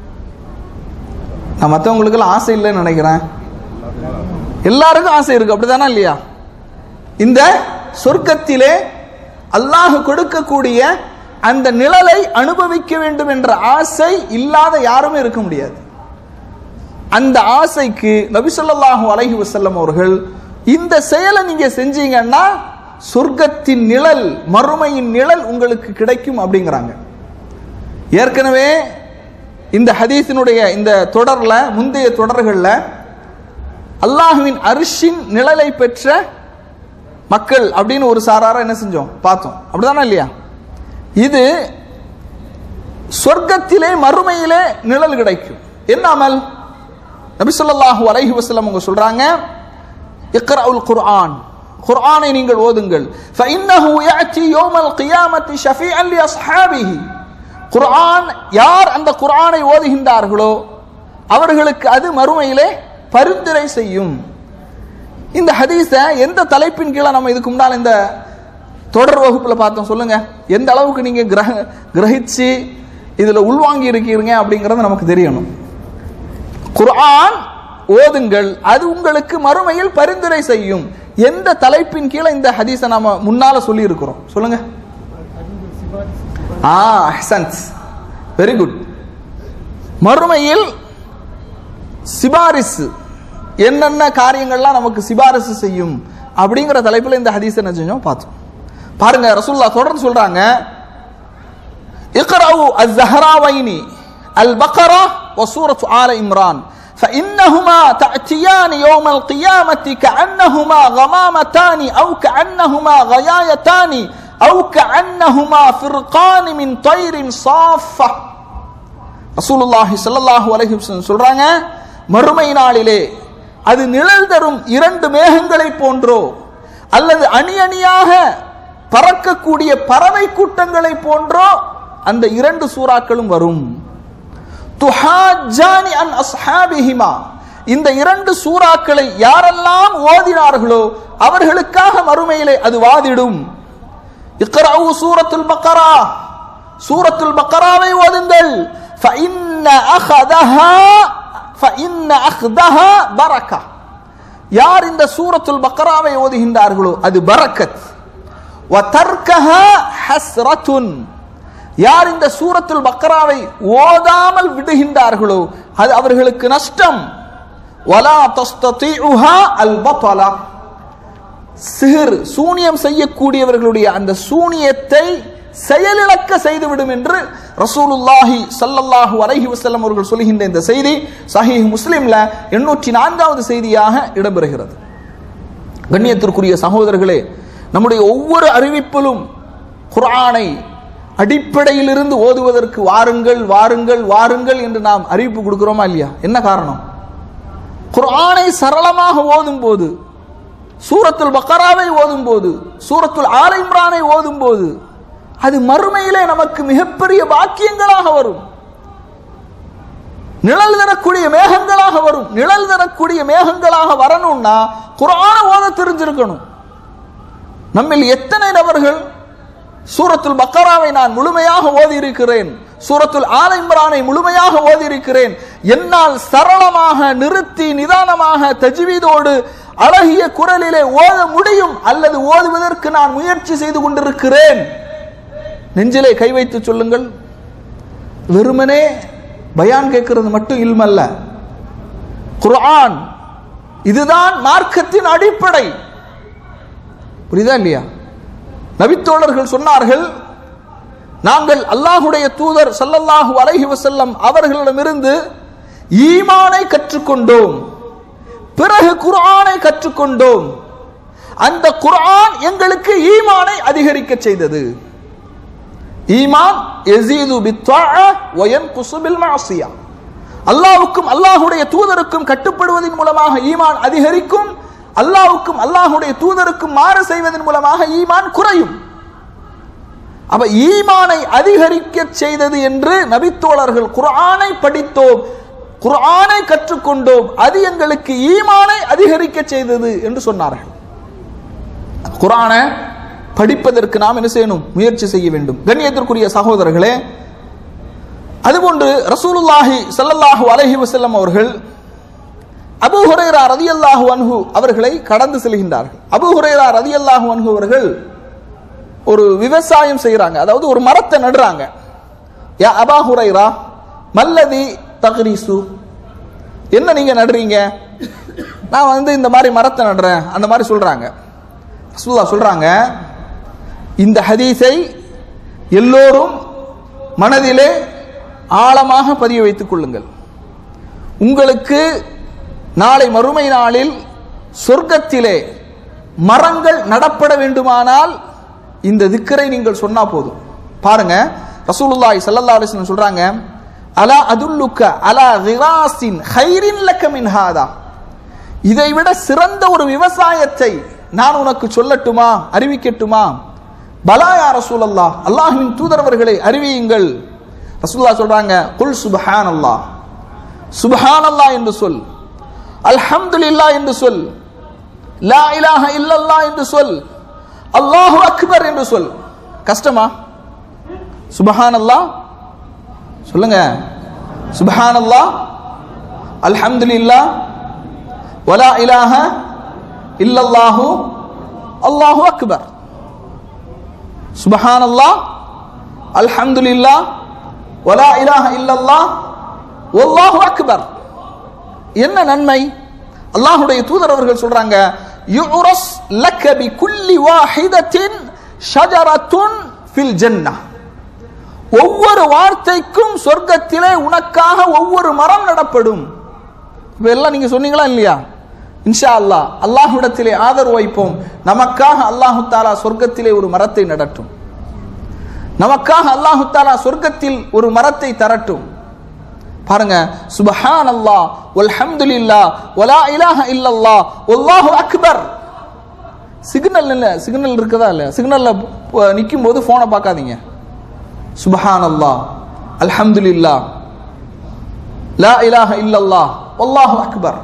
நான் மற்றவங்களுக்கெல்லாம் ஆசை இல்லைன்னு நினைக்கிறேன். எல்லாருக்கும் ஆசை இருக்கு, அப்படிதானா இல்லையா? இந்த சொர்க்கத்திலே அல்லாஹ் கொடுக்கக்கூடிய அந்த நிழலை அனுபவிக்க வேண்டும் என்ற ஆசை இல்லாத யாருமே இருக்க முடியாது. அந்த ஆசைக்கு நபி ஸல்லல்லாஹு அலைஹி வஸல்லம் அவர்கள், இந்த செயலை நீங்க செஞ்சீங்கன்னா சொர்க்கத்தின் நிழல், மறுமையின் நிழல் உங்களுக்கு கிடைக்கும் அப்படிங்கிறாங்க. ஏற்கனவே இந்த ஹதீஸினுடைய இந்த தொடர்ல, முந்தைய தொடர்கள்ல அல்லாஹ்வின் அர்ஷின் நிழலை பெற்ற மக்கள் அப்படின்னு ஒரு சாராரை என்ன செஞ்சோம் பார்த்தோம். அப்படிதானே இல்லையா? இது சொர்க்கத்திலே மறுமையிலே நிழல் கிடைக்கும். என்ன அமல்? நபி ஸல்லல்லாஹு அலைஹி வஸல்லம் அவங்க சொல்றாங்க, இக்ரவுல் குர்ஆன், குர்ஆனை நீங்கள் ஓதுங்கள். ஃபஇன்னஹு யஅதி யௌமல் கியாமத்தி ஷஃபீஅன் லி அஸ்ஹாபிஹி. குர்ஆன், யார் அந்த குர்ஆனை ஓதுகின்றார்களோ அவர்களுக்கு அது மறுமையிலே பரிந்துரை செய்யும். இந்த ஹதீஸை எந்த தலைப்பின் கீழே நம்ம இதுக்கு முன்னால் இந்த தொடர் வகுப்புல பார்த்தோம்? சொல்லுங்க, எந்த அளவுக்கு நீங்க கிரகிச்சு இதுல உள்வாங்கி இருக்கீங்க அப்படிங்கறது நமக்கு தெரியணும். குர்ஆன் ஓதுங்கள், அது உங்களுக்கு மறுமையில் பரிந்துரை செய்யும். எந்த தலைப்பின் கீழே இந்த ஹதீஸை நாம முன்னால சொல்லி இருக்கிறோம்? சொல்லுங்க. அஹ்சன்த், வெரி குட். மறுமையில் சிபாரிசு, என்னென்ன காரியங்கள்லாம் நமக்கு சிபாரிசு செய்யும் அப்படிங்கிற தலைப்பில் இந்த ஹதீஸ் என்ன செஞ்சோம் பார்த்தோம். பாருங்க, ரசூலுல்லாஹ் தொடர்ந்து சொல்றாங்க, இக்ரவு அஸ்-ஸஹராவைனி அல்-பக்ரா வ சூரத்து ஆல இம்ரான் فإنهما تأتيان يوم القيامة كأنهما غمامتان أو كأنهما غيايتان أو كأنهما فرقان من طير صافة. ரசூலுல்லாஹி ஸல்லல்லாஹு அலைஹி வஸல்லம் சொல்றாங்க, மறுமை நாளிலே அது நிழல் தரும் இரண்டு மேகங்களை போன்றோ அல்லது அணி அணியாக பறக்கக்கூடிய பறவை கூட்டங்களை போன்றோ அந்த இரண்டு சூறாக்களும் வரும். துஹாஜானி அன் அஸ்ஹாபிஹிமா, இந்த இரண்டு சூறாக்களை யாரெல்லாம் ஓதினார்களோ அவர்களுக்காக மறுமையிலே அது வாதிடும். இக்ரவு சூரத்துல் பக்ரா, சூரத்துல் பக்ராவை ஓதுங்கள். فإن أخذها بركة, யார் இந்த சூரத்துல் பக்ராவை ஓதுகின்றார்களோ அது பரக்கத். وتركها حسرة, யார் இந்த சூரத்துல் பக்ராவை ஓதாமல் விடுகின்றார்களோ அது அவர்களுக்கு நஷ்டம். ولا تستطيعها البطلة, சிஹர் சூனியம் செய்யக்கூடியவர்களுடைய அந்த சூனியத்தை செயலிழக்க செய்துவிடும் என்று ரசூலுல்லாஹி ஸல்லல்லாஹு அலைஹி வஸல்லம் அவர்கள் சொல்கின்ற இந்த செய்தி சஹீஹ் முஸ்லிம்ல 804வது செய்தியாக இடம்பெறுகிறது. கண்ணியத்திற்குரிய சகோதரர்களே, நம்முடைய ஒவ்வொரு அறிவிப்பிலும் குர்ஆனை அடிப்படையிலிருந்து ஓதுவதற்கு வாருங்கள் வாருங்கள் வாருங்கள் என்று நாம் அறிவிப்பு கொடுக்கிறோமா இல்லையா? என்ன காரணம்? குர்ஆனை சரளமாக ஓதும் போது, சூரத்துல் பக்ராவை ஓதும் போது, சூரத்துல் ஆல இம்ரானை ஓதும் போது அது மறுமையிலே நமக்கு மிகப்பெரிய பாக்கியங்களாக வரும். நிழல் தரக்கூடிய மேகங்களாக வரும். நிழல் தரக்கூடிய மேகங்களாக வரணும்னா குர்ஆனை ஓத தெரிஞ்சிருக்கணும். நம்மில் எத்தனை நபர்கள் சூரத்துல் பக்ராவை நான் முழுமையாக ஓதி இருக்கிறேன், சூரத்துல் ஆல இம்ரானை முழுமையாக ஓதி இருக்கிறேன், என்னால் சரளமாக நிறுத்தி நிதானமாக தஜ்வீதோடு அழகிய குரலிலே ஓத முடியும் அல்லது ஓதுவதற்கு நான் முயற்சி செய்து கொண்டிருக்கிறேன்? நெஞ்சிலே கை வைத்து சொல்லுங்கள். வெறுமனே பயான் கேட்கிறது மட்டும் இல்மல்ல, குர்ஆன் இதுதான் மார்க்கத்தின் அடிப்படை. புரியுதா இல்லையா? நபித்தோழர்கள் சொன்னார்கள், நாங்கள் அல்லாஹுடைய தூதர் ஸல்லல்லாஹு அலைஹி வஸல்லம் அவர்களிடமிருந்து ஈமானை கற்றுக்கொண்டோம், பிறகு குர்ஆனை கற்றுக்கொண்டோம். அந்த குர்ஆன் எங்களுக்கு ஈமானை அதிகரிக்க செய்தது. ஈமான் யஸீது பித்தாஅ வ யன்குஸு பில் மஅசியா, அல்லாஹ்வுக்கும் அல்லாஹ்வுடைய தூதருக்கும் கட்டுப்படுவதன் மூலமாக ஈமான் அதிகரிக்கும், அல்லாஹ்வுக்கும் அல்லாஹ்வுடைய தூதருக்கும் மாறு செய்வதன் மூலமாக ஈமான் குறையும். அப்ப ஈமானை அதிகரிக்க செய்தது என்று நபித்தோழர்கள் குர்ஆனை படித்தோம், குர்ஆனை கற்றுக்கொண்டோம், அது எங்களுக்கு ஈமானை அதிகரிக்க செய்தது என்று சொன்னார்கள். குர்ஆனை படிப்பதற்கு நாம் என்ன செய்யணும்? முயற்சி செய்ய வேண்டும். கண்ணியத்திற்குரிய சகோதரர்களே, அதுபோன்று ரசூலுல்லாஹி ஸல்லல்லாஹு அலைஹி வஸல்லம் அவர்கள் அபூ ஹுரைரா ரலியல்லாஹு அன்ஹு அவர்களை கடந்து செல்கின்றார்கள். அபூ ஹுரைரா ரலியல்லாஹு அன்ஹு அவர்கள் ஒரு விவசாயம் செய்யறாங்க, அதாவது ஒரு மரத்தை நடுறாங்க. யா அபா ஹுரைரா மல்லதி தக்ரீசு, என்ன நீங்க நடுறீங்க? நான் இந்த மாதிரி மரத்தை நடுறேன் அந்த மாதிரி சொல்றாங்க. ரசூலுல்லாஹ் சொல்றாங்க, இந்த ஹதீஸை எல்லோரும் மனதிலே ஆழமாக பதிய வைத்துக் கொள்ளுங்கள். உங்களுக்கு நாளை மறுமை நாளில் சொர்க்கத்திலே மரங்கள் நடப்பட வேண்டுமானால் இந்த திக்ரை நீங்கள் சொன்னா போதும். பாருங்க, ரசூலுல்லாஹி ஸல்லல்லாஹு அலைஹி வஸல்லம் சொல்றாங்க, அலா அதுல்லுக்க அலா கிராஸின் கைரின் லக்க மின் ஹாதா, இதைவிட சிறந்த ஒரு விவசாயத்தை நான் உனக்கு சொல்லட்டுமா, அறிவிக்கட்டுமா? பலா யா ரசூலல்லாஹ், அல்லாஹ்வின் தூதரவர்களை அறிவியுங்கள். ரசூலுல்லாஹ் சொல்றாங்க, குல் சுப்ஹானல்லாஹ், சுப்ஹானல்லாஹ் என்று சொல், அல்ஹம்துலில்லாஹ் என்று சொல், லா இலாஹ இல்லல்லாஹ் என்று சொல், அல்லாஹு அக்பர் என்று சொல். கஷ்டமா? சுப்ஹானல்லாஹ் சொல்லுங்க, சுப்ஹானல்லாஹ், அல்ஹம்துலில்லாஹ், வலா இலாஹ இல்லல்லாஹு, அல்லாஹு அக்பர். சுப்ஹானல்லாஹ், அல்ஹம்துலில்லாஹ், வலா இலாஹ இல்லல்லாஹ், வல்லாஹு அக்பர். என்ன நன்மை? அல்லாஹ்வுடைய தூதர் அவர்கள் சொல்றாங்க, யுரஸ் லக பிகுல்லி வாஹிதத்தின் ஷஜரத்துன் ஃபில் ஜன்னah, ஒவ்வொரு வார்த்தைக்கும் சொர்க்கத்திலே உனக்காக ஒவ்வொரு மரம் நடப்படும். இதெல்லாம் நீங்க சொன்னீங்களா இல்லையா? இன்ஷா அல்லாஹ் அல்லாஹ்விடத்திலே ஆதரவு வைப்போம். நமக்காக அல்லாஹு தஆலா சொர்க்கத்திலே ஒரு மரத்தை நடட்டும், நமக்காக அல்லாஹு தஆலா சொர்க்கத்தில் ஒரு மரத்தை தரட்டும். பாருங்க, சுப்ஹானல்லாஹ் வல்ஹம்துலில்லாஹ் வலா இலாஹ இல்லல்லாஹ் வல்லாஹு அக்பர். சிக்னல் இருக்குதா இல்லையா? சிக்னல்ல நிற்கும் போது போனை பார்க்காதீங்க. சுப்ஹானல்லாஹ், அல்ஹம்துலில்லாஹ், லா இலாஹ இல்லல்லாஹ், வல்லாஹு அக்பர்.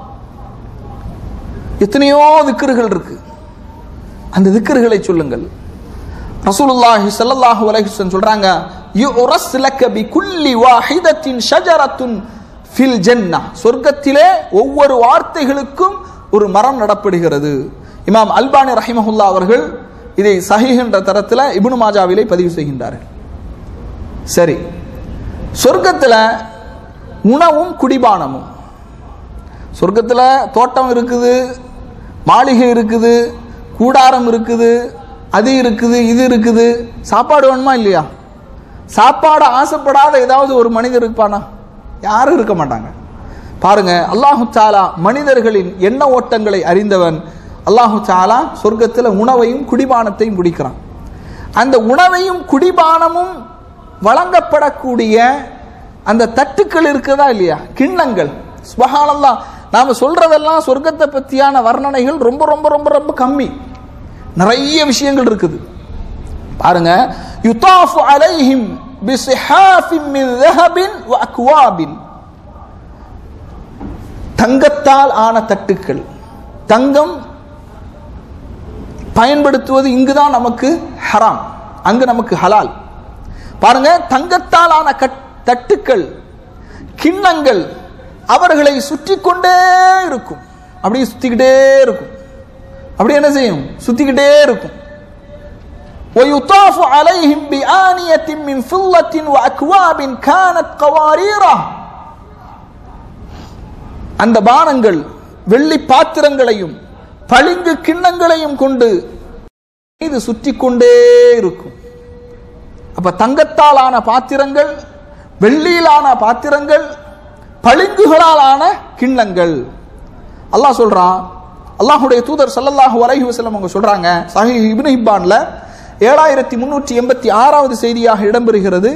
எத்தனையோ திக்ருகள் இருக்கு, அந்த திக்ருகளை சொல்லுங்கள். ரசூலுல்லாஹி ஸல்லல்லாஹு அலைஹி வஸல்லம் சொல்றாங்க, யுரஸ் லக பிகுல்லி வாஹிதத்தின் ஷஜரத்துன் ஃபில் ஜன்னah, சொர்க்கத்திலே ஒவ்வொரு வார்த்தைகளுக்கும் ஒரு மரம் நடப்படுகிறது. இமாம் அல்பானி ரஹிமஹுல்லாஹ் அவர்கள் இதை சஹீஹ் என்ற தரத்தில் இப்னு மாஜாவிலே பதிவு செய்கின்றார்கள். சரி, சொர்க்கத்தில் உணவும் குடிபானமும், சொர்க்கத்தில் தோட்டம் இருக்குது, மாளிகை இருக்குது, கூடாரம் இருக்குது, அது இருக்குது, இது இருக்குது. சாப்பாடு வேணுமா இல்லையா? சாப்பாடு ஆசைப்படாத ஏதாவது ஒரு மனிதர் இருப்பானா? யாரும் இருக்க மாட்டாங்க. பாருங்க, அல்லாஹு தஆலா மனிதர்களின் எண்ண ஓட்டங்களை அறிந்தவன். அல்லாஹு தஆலா சொர்க்கத்தில் உணவையும் குடிபானத்தையும் குடிக்கிறான். அந்த உணவையும் குடிபானமும் வழங்கப்படக்கூடிய அந்த தட்டுக்கள் இருக்குதா இல்லையா, கிண்ணங்கள். சுப்ஹானல்லாஹ், நாம சொல்றதெல்லாம் சொர்க்கத்தை பற்றியான வர்ணனைகள் ரொம்ப ரொம்ப ரொம்ப ரொம்ப கம்மி. நிறைய விஷயங்கள் இருக்குது. பாருங்க, யுதாஃபு அலைஹிம் பிஸிஹாஃபின் மின் ذهبٍ وأكوابٍ, தங்கத்தால் ஆன தட்டுக்கள். தங்கம் பயன்படுத்துவது இங்குதான் நமக்கு ஹராம், அங்கு நமக்கு ஹலால். பாருங்க, தங்கத்தால் ஆன தட்டுக்கள், கிண்ணங்கள் அவர்களை சுற்றி கொண்டே இருக்கும். அப்படியே சுத்திக்கிட்டே இருக்கும். அப்படி என்ன செய்யும்? சுத்திக்கிட்டே இருக்கும். وَيُطَافُ عَلَيْهِمْ بِآنِيَةٍ مِّن فِضَّةٍ وَأَكْوَابٍ كَانَتْ قَوَارِيرَ, அந்த பானங்கள் வெள்ளி பாத்திரங்களையும் பளிங்கு கிண்ணங்களையும் கொண்டு இது சுற்றி கொண்டே இருக்கும். அப்ப தங்கத்தால் ஆன பாத்திரங்கள், வெள்ளியிலான பாத்திரங்கள், பளிங்குகளால் ஆன கிண்ணங்கள். அல்லாஹ் சொல்றான், அல்லாஹ்வுடைய தூதர் ஸல்லல்லாஹு அலைஹி வஸல்லம் அவங்க சொல்றாங்க, சஹீஹ் இப்னு ஹிப்பான்ல 7386வது செய்தியாக இடம்பெறுகிறது,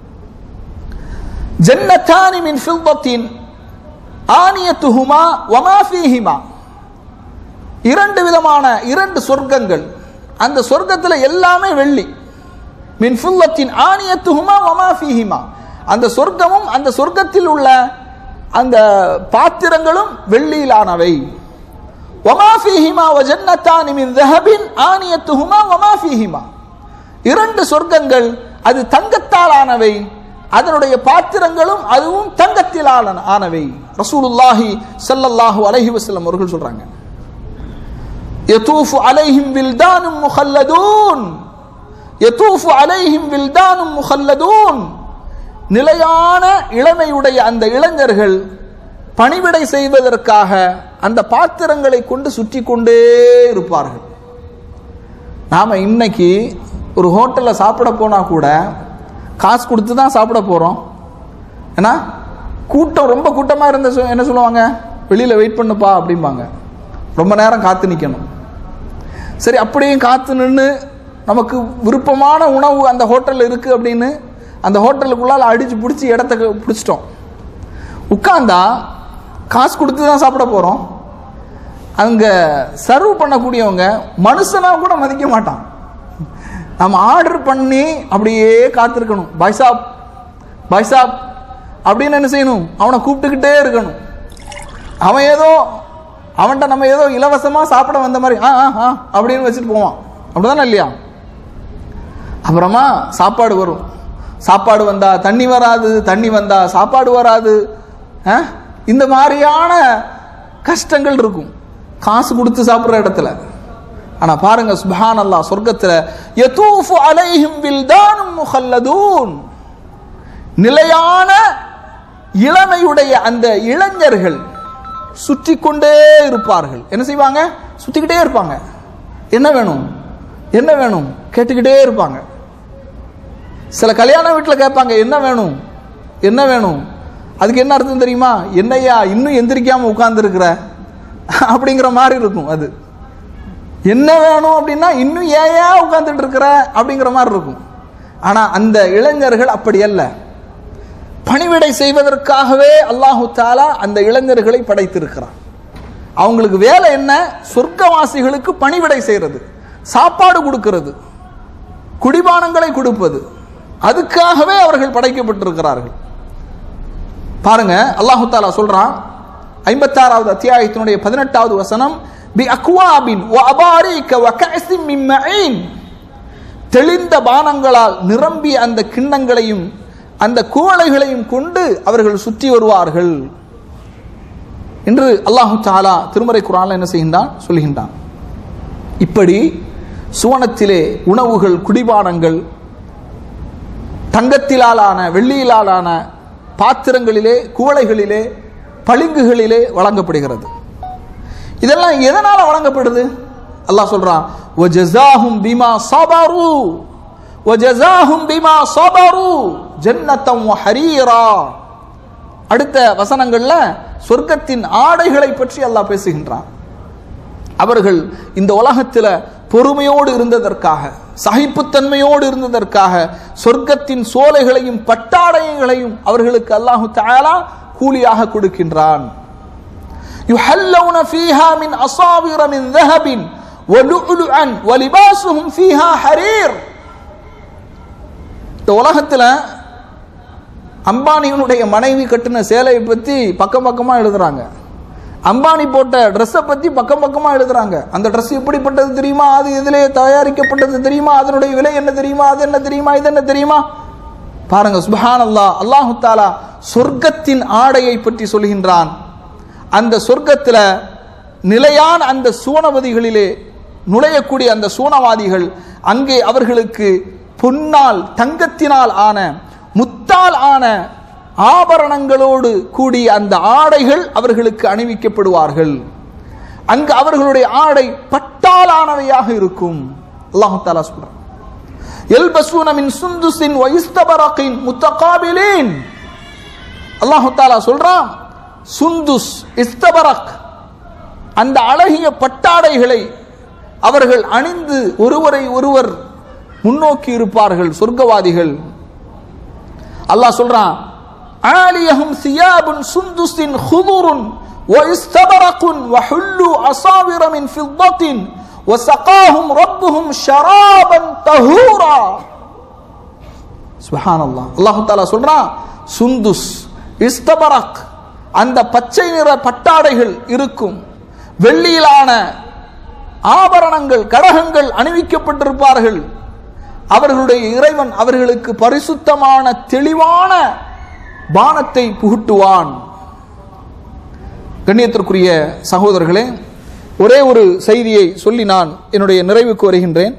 ஜன்னதானி மின் ஃபில்லத்தின் ஆனியத்துஹுமா வமா ஃபீஹிமா, இரண்டு விதமான இரண்டு சொர்க்கங்கள், அந்த சொர்க்கத்தில் எல்லாமே வெள்ளி. மின் ஃபில்லத்தின் ஆனியத்துஹுமா வமா ஃபீஹிமா, அந்த சொர்க்கமும் அந்த சொர்க்கத்தில் உள்ள அந்த பாத்திரங்களும் வெள்ளியிலானவை. வமா ஃபீஹிமா வஜன்னதானி மின் ذهبٍ ஆனியத்துஹுமா வமா ஃபீஹிமா, இரண்டு சொர்க்கங்கள் அது தங்கத்தால் ஆனவை, அதனுடைய பாத்திரங்களும் அதுவும் தங்கத்தில் ஆனவை. ரசூலுல்லாஹி ஸல்லல்லாஹு அலைஹி வஸல்லம் அவர்கள் சொல்றாங்க, யதூஃபு அலைஹிம் வில்தானும் முஹல்லதூன், யதூஃபு அலைஹிம் வில்தானும் முஹல்லதூன், நிலையான இளமையுடைய அந்த இளைஞர்கள் பணிவிடை செய்வதற்காக அந்த பாத்திரங்களை கொண்டு சுற்றி கொண்டே இருப்பார்கள். நாம இன்னைக்கு ஒரு ஹோட்டல்ல சாப்பிட போனா கூட காசு கொடுத்து தான் சாப்பிட போறோம். ஏன்னா கூட்டம் ரொம்ப கூட்டமா இருந்த என்ன சொல்லுவாங்க, வெளியில் வெயிட் பண்ணுப்பா அப்படிம்பாங்க. ரொம்ப நேரம் காத்து நிற்கணும். சரி, அப்படியும் காத்து நின்று நமக்கு விருப்பமான உணவு அந்த ஹோட்டலில் இருக்குது அப்படின்னு அந்த ஹோட்டலுக்குள்ளால் அடித்து பிடிச்சி இடத்த பிடிச்சிட்டோம். உட்கார்ந்தா காசு கொடுத்து தான் சாப்பிட போகிறோம். அங்கே சர்வ் பண்ணக்கூடியவங்க மனுஷனாக கூட மதிக்க மாட்டான். நம்ம ஆர்டர் பண்ணி அப்படியே காத்திருக்கணும். பாய்சாப் பாய்சாப் அப்படின்னு என்ன செய்யணும்? அவனை கூப்பிட்டுக்கிட்டே இருக்கணும். அவன் ஏதோ அவன்கிட்ட நம்ம ஏதோ இலவசமாக சாப்பிட வந்த மாதிரி அப்படின்னு வச்சுட்டு போவான். அப்படிதானே இல்லையா? அப்புறமா சாப்பாடு வரும். சாப்பாடு வந்தா தண்ணி வராது, தண்ணி வந்தா சாப்பாடு வராது. இந்த மாதிரியான கஷ்டங்கள் இருக்கும் காசு கொடுத்து சாப்பிட்ற இடத்துல. ஆனா பாருங்க, சுப்ஹானல்லாஹ், சொர்க்கத்துல யதூஃபு அலைஹிம் வில்தானும் முஹல்லதூன், நிலையான இளமையுடைய அந்த இளைஞர்கள் சுற்றி கொண்டே இருப்பார்கள். என்ன செய்வாங்க? சுத்திக்கிட்டே இருப்பாங்க. என்ன வேணும் என்ன வேணும் கேட்டுக்கிட்டே இருப்பாங்க. சில கல்யாண வீட்டில் கேட்பாங்க, என்ன வேணும் என்ன வேணும். அதுக்கு என்ன அர்த்தம் தெரியுமா? என்னையா இன்னும் எந்திரிக்காம உட்கார்ந்து இருக்கிற அப்படிங்கிற மாதிரி இருக்கும். அது என்ன வேணும் அப்படின்னா இன்னும் ஏயா உட்கார்ந்துட்டு இருக்கிற அப்படிங்கிற மாதிரி இருக்கும். ஆனா அந்த இளைஞர்கள் அப்படி அல்ல. பணிவிடை செய்வதற்காகவே அல்லாஹு தஆலா அந்த இளைஞர்களை படைத்திருக்கிறார். அவங்களுக்கு வேலை என்ன? சொர்க்கவாசிகளுக்கு பணிவிடை செய்யறது, சாப்பாடு கொடுக்கிறது, குடிபானங்களை கொடுப்பது. அதுக்காகவே அவர்கள் படைக்கப்பட்டிருக்கிறார்கள். பாருங்க, அல்லாஹு தஆலா சொல்றான் 56வது அத்தியாயத்தினுடைய 18வது வசனம், பி அக்வாபின் வ அபாரிக வ கஅஸிம் மின் மஈன், தெளிந்த பானங்களால் நிரம்பிய அந்த கிண்ணங்களையும் அந்த குவளைகளையும் கொண்டு அவர்கள் சுற்றி வருவார்கள் என்று அல்லாஹு தஆலா திருமறை குர்ஆன்ல என்ன செய்கின்றான்? சொல்கின்றான். இப்படி சுவனத்திலே உணவுகள், குடிபானங்கள் தங்கத்திலாலான வெள்ளியிலாலான பாத்திரங்களிலே, குவளைகளிலே, பளிங்குகளிலே வழங்கப்படுகிறது. இதெல்லாம் எதனால வழங்கப்படுது? அல்லாஹ் சொல்றான், வஜஸாஹும் பிமா ஸபரு வஜஸாஹும் பிமா ஸபரு ஜன்னத்தம் வ ஹரீரா. அடுத்த வசனங்கள்ல சொர்க்கத்தின் ஆடைகளை பற்றி அல்லாஹ் பேசுகின்றான். அவர்கள் இந்த உலகத்தில் பொறுமையோடு இருந்ததற்காக, சகிப்புத்தன்மையோடு இருந்ததற்காக சொர்க்கத்தின் சோலைகளையும் பட்டாடைகளையும் அவர்களுக்கு அல்லாஹு தஆலா கூலியாக கொடுக்கின்றான். யுஹல்லவுன ஃபீஹா மின் அஸாவிர மின் ذهب وَلُؤْلُؤًا وَلِبَاسُهُمْ فِيهَا حَرِيرٌ. இந்த உலகத்தில் அம்பானியினுடைய மனைவி கட்டின சேலையை பற்றி பக்கம் பக்கமாக எழுதுறாங்க. அம்பானி போட்ட ட்ரெஸ்ஸை பற்றி பக்கம் பக்கமாக எழுதுறாங்க. அந்த ட்ரெஸ் எப்படிப்பட்டது தெரியுமா? அது எதிலே தயாரிக்கப்பட்டது தெரியுமா? அதனுடைய விலை என்ன தெரியுமா? அது என்ன தெரியுமா? இது என்ன தெரியுமா? பாருங்க, சுப்ஹானல்லாஹ், அல்லாஹு தஆலா சொர்க்கத்தின் ஆடையை பற்றி சொல்கின்றான். அந்த சொர்க்கத்தில் நிலையான அந்த சுவனவதிகளிலே நுழையக்கூடிய அந்த சுவனவாதிகள், அங்கே அவர்களுக்கு பொன்னால் தங்கத்தினால் ஆன முத்தால் ஆன ஆபரணங்களோடு கூடிய அந்த ஆடைகள் அவர்களுக்கு அணிவிக்கப்படுவார்கள். அங்கு அவர்களுடைய ஆடை பட்டாலானவையாக இருக்கும். அல்லாஹ் தஆலா சொல்றான், யல்பஸூன மின் சுந்துஸின் வ இஸ்தபரகின் முத்தகாபிலீன். அல்லாஹ் தஆலா சொல்றான், சுந்துஸ், இஸ்தபரக், அந்த அழகிய பட்டாடைகளை அவர்கள் அணிந்து ஒருவரை ஒருவர் முன்னோக்கி இருப்பார்கள் சொர்க்கவாதிகள். அல்லாஹ் சொல்றான், ஆலியஹும் சியாபுன் சுந்துஸின் ஹுதுருன் வ இஸ்தபரகுன் வ ஹுல்லு அஸாவிர மின் ஃபித்தத்தின் வ ஸகாஹும் ரப்புஹும் ஷராபன் தஹூரா. சுப்ஹானல்லாஹ், அல்லாஹ் தஆலா சொல்றான், சுந்துஸ், இஸ்தபரக், அந்த பச்சை நிற பட்டாடைகள் இருக்கும், வெள்ளியிலான ஆபரணங்கள், கடகங்கள் அணிவிக்கப்பட்டிருப்பார்கள். அவர்களுடைய இறைவன் அவர்களுக்கு பரிசுத்தமான தெளிவான பானத்தை புகுட்டுவான். கண்ணியத்திற்குரிய சகோதரர்களே, ஒரே ஒரு செய்தியை சொல்லி நான் என்னுடைய நிறைவுக்கு வருகின்றேன்.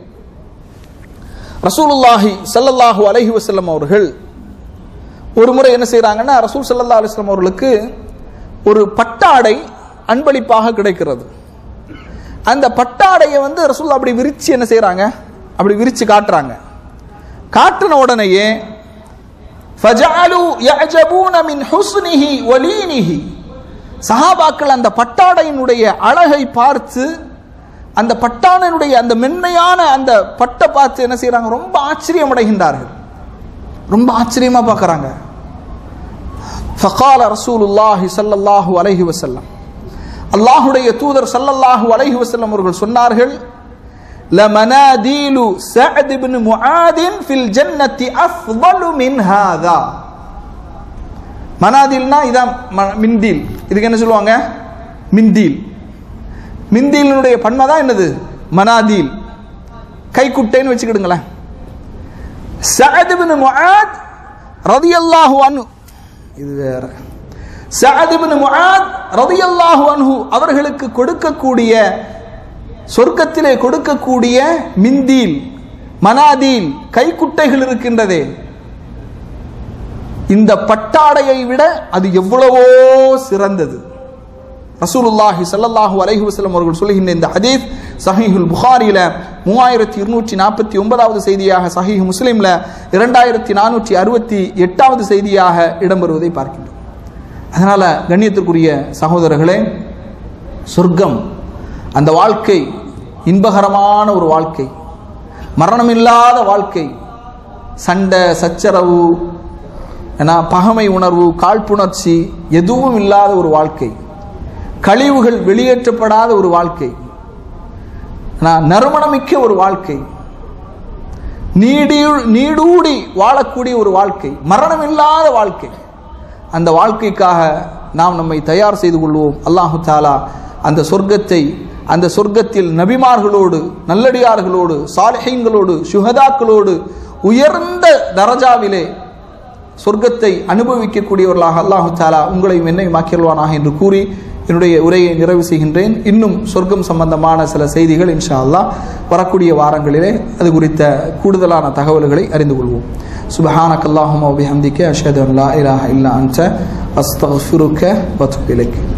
ரசூலுல்லாஹி ஸல்லல்லாஹு அலைஹி வஸல்லம் அவர்கள் ஒரு முறை என்ன செய்யறாங்கன்னா, ரசூல் ஸல்லல்லாஹு அலைஹி வஸல்லம் அவர்களுக்கு ஒரு பட்டாடை அன்பளிப்பாக கிடைக்கிறது. அந்த பட்டாடையை ரசூல் அப்படி விரிச்சு என்ன செய்யறாங்க, அப்படி விரிச்சு காட்டுறாங்க. காட்டின உடனேயே ஃபஜஅலு யஅஜபூன மின் ஹுஸ்னிஹி வலீனிஹி, சஹாபாக்கள் அந்த பட்டாடையினுடைய அழகை பார்த்து, அந்த பட்டாடையினுடைய அந்த மென்மையான அந்த பட்டை பார்த்து என்ன செய்யறாங்க? ரொம்ப ஆச்சரியம் அடைகின்றார்கள், ரொம்ப ஆச்சரியமா பார்க்கறாங்க. ஃபகால ரசூலுல்லாஹி ஸல்லல்லாஹு அலைஹி வஸல்லம், அல்லாஹ்வுடைய தூதர் ஸல்லல்லாஹு அலைஹி வஸல்லம் அவர்கள் சொன்னார்கள், லமனாதீலு சஅத் இப்னு முஆதின் ஃபில் ஜன்னத்தி அஃதலு மின் ஹாதா. மனாதீல்னா இதான் மின்தீல். இதுக்கு என்ன சொல்லுவாங்க? மின்தீல். மின்தீலினுடைய பன்மை தான் என்னது? மனாதீல். கைக்குட்டைன்னு வச்சுக்கிடுங்களேன். சஅத் இப்னு முஆத் ரலியல்லாஹு அன்ஹு, இது வேற. சஅத் இப்னு முஆத் ரலியல்லாஹு அன்ஹு அவர்களுக்கு கொடுக்கக்கூடிய, சொர்க்கத்திலே கொடுக்கக்கூடிய மிந்தீல், மனாதீல், கைக்குட்டைகள் இருக்கின்றதே, இந்த பட்டாடையை விட அது எவ்வளவோ சிறந்தது. ரசூலுல்லாஹி ஸல்லல்லாஹு அலைஹி வஸல்லம் அவர்கள் சொல்லுகின்ற இந்த ஹதீஸ் சஹீஹுல் புகாரியில 3249வது செய்தியாக, சஹீஹ் முஸ்லிம்ல 2468வது செய்தியாக இடம்பெறுவதை பார்க்கின்றோம். அதனால கண்ணியத்திற்குரிய சகோதரர்களே, சொர்க்கம் அந்த வாழ்க்கை இன்பகரமான ஒரு வாழ்க்கை, மரணமில்லாத வாழ்க்கை, சண்டை சச்சரவு, பகமை உணர்வு, காழ்ப்புணர்ச்சி எதுவும் இல்லாத ஒரு வாழ்க்கை, கழிவுகள் வெளியேற்றப்படாத ஒரு வாழ்க்கை, நறுமணமிக்க ஒரு வாழ்க்கை, நீடூடி வாழக்கூடிய ஒரு வாழ்க்கை, மரணமில்லாத வாழ்க்கை. அந்த வாழ்க்கைக்காக நாம் நம்மை தயார் செய்து கொள்வோம். அல்லாஹு தஆலா அந்த சொர்க்கத்தை, அந்த சொர்க்கத்தில் நபிமார்களோடு, நல்லடியார்களோடு, சாலிஹீன்களோடு, சுஹதாக்களோடு உயர்ந்த தரஜாவிலே சொர்க்கத்தை அனுபவிக்கக்கூடியவர்களாக அல்லாஹு தஆலா உங்களையும் என்னையும் ஆக்கியல்வானாக என்று கூறி என்னுடைய உரையை நிறைவு செய்கின்றேன். இன்னும் சொர்க்கம் சம்பந்தமான சில செய்திகள் இன்ஷா அல்லாஹ் வரக்கூடிய வாரங்களிலே அது குறித்த கூடுதலான தகவல்களை அறிந்து கொள்வோம். சுப்ஹானக அல்லாஹும்ம வ பிஹம்திக அஷ்ஹது அன் லா இலாஹா இல்லா அன்த அஸ்தக்ஃபிருக வ அத்தூபு இலைக்.